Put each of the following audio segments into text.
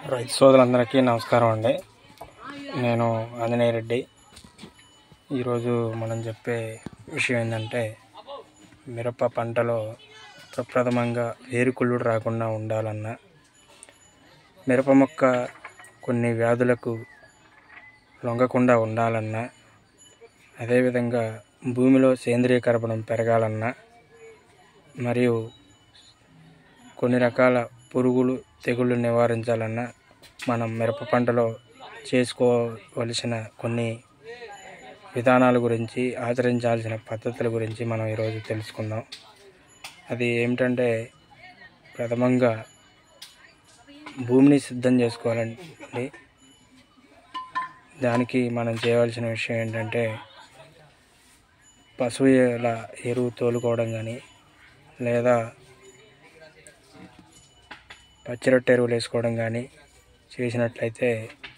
రైతు సోదరులందరికీ నమస్కారం అండి. నేను ఆంజనేయ రెడ్డి. ఈరోజు మనం చెప్పే విషయం ఏంటంటే, మిరప పంటలో ప్రప్రథమంగా వేరుకుళ్ళు రాకుండా ఉండాలన్నా, మిరప మొక్క కొన్ని వ్యాధులకు లొంగకుండా ఉండాలన్నా, అదేవిధంగా భూమిలో సేంద్రియ కర్బనం పెరగాలన్నా, మరియు కొన్ని రకాల పురుగులు తెగుళ్ళు నివారించాలన్నా మనం మిరప పంటలో చేసుకోవలసిన కొన్ని విధానాల గురించి, ఆచరించాల్సిన పద్ధతుల గురించి మనం ఈరోజు తెలుసుకుందాం. అది ఏమిటంటే, ప్రథమంగా భూమిని సిద్ధం చేసుకోవాలండి. దానికి మనం చేయవలసిన విషయం ఏంటంటే, పశువుల ఎరువు తోలుకోవడం కానీ, లేదా పచ్చిరొట్ట ఎరువులు వేసుకోవడం కానీ చేసినట్లయితే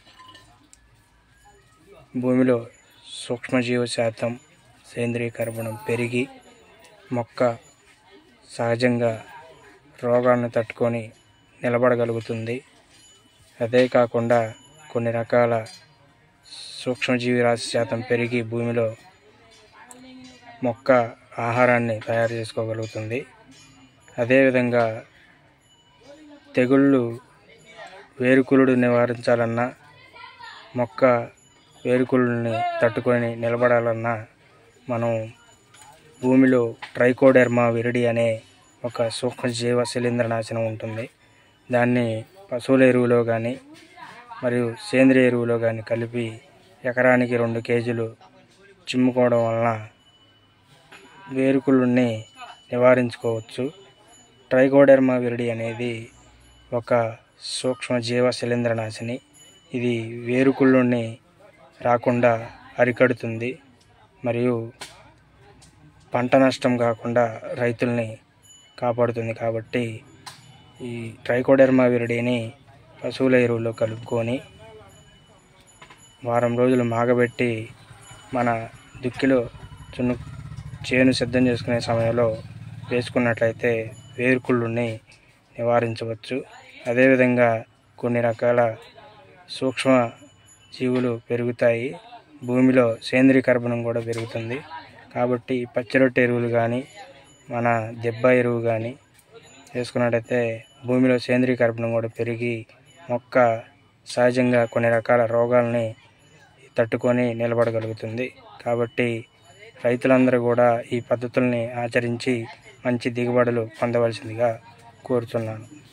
భూమిలో సూక్ష్మజీవ శాతం, సేంద్రియ కర్బనం పెరిగి మొక్క సహజంగా రోగాలను తట్టుకొని నిలబడగలుగుతుంది. అదే కాకుండా కొన్ని రకాల సూక్ష్మజీవి రాశి శాతం పెరిగి భూమిలో మొక్క ఆహారాన్ని తయారు చేసుకోగలుగుతుంది. అదేవిధంగా తెగుళ్ళు వేరుకుళ్ళు నివారించాలన్నా, మొక్క వేరుకుళ్ళని తట్టుకొని నిలబడాలన్నా మనం భూమిలో ట్రైకోడెర్మా విరిడి అనే ఒక సూక్ష్మజీవ శిలీంద్రనాశనం ఉంటుంది. దాన్ని పశువుల ఎరువులో కానీ మరియు సేంద్రియ ఎరువులో కానీ కలిపి ఎకరానికి 2 కేజీలు చిమ్ముకోవడం వలన వేరుకుళ్ళని నివారించుకోవచ్చు. ట్రైకోడెర్మా విరిడి అనేది ఒక సూక్ష్మజీవ శిలీంద్రనాశిని. ఇది వేరుకుళ్ళని రాకుండా అరికడుతుంది మరియు పంట నష్టం కాకుండా రైతుల్ని కాపాడుతుంది. కాబట్టి ఈ ట్రైకోడెర్మా విరిడిని పశువుల ఎరువులో కలుపుకొని వారం రోజులు మాగబెట్టి మన దుక్కిలో చేను సిద్ధం చేసుకునే సమయంలో వేసుకున్నట్లయితే వేరుకుళ్ళని నివారించవచ్చు. అదేవిధంగా కొన్ని రకాల సూక్ష్మ జీవులు పెరుగుతాయి. భూమిలో సేంద్రియ కర్బనం కూడా పెరుగుతుంది. కాబట్టి పచ్చిరొట్ట ఎరువులు కానీ, మన దెబ్బ ఎరువు కానీ వేసుకున్నట్టయితే భూమిలో సేంద్రియ కర్బనం కూడా పెరిగి మొక్క సహజంగా కొన్ని రకాల రోగాల్ని తట్టుకొని నిలబడగలుగుతుంది. కాబట్టి రైతులందరూ కూడా ఈ పద్ధతుల్ని ఆచరించి మంచి దిగుబడులు పొందవలసిందిగా కోరుతున్నాను.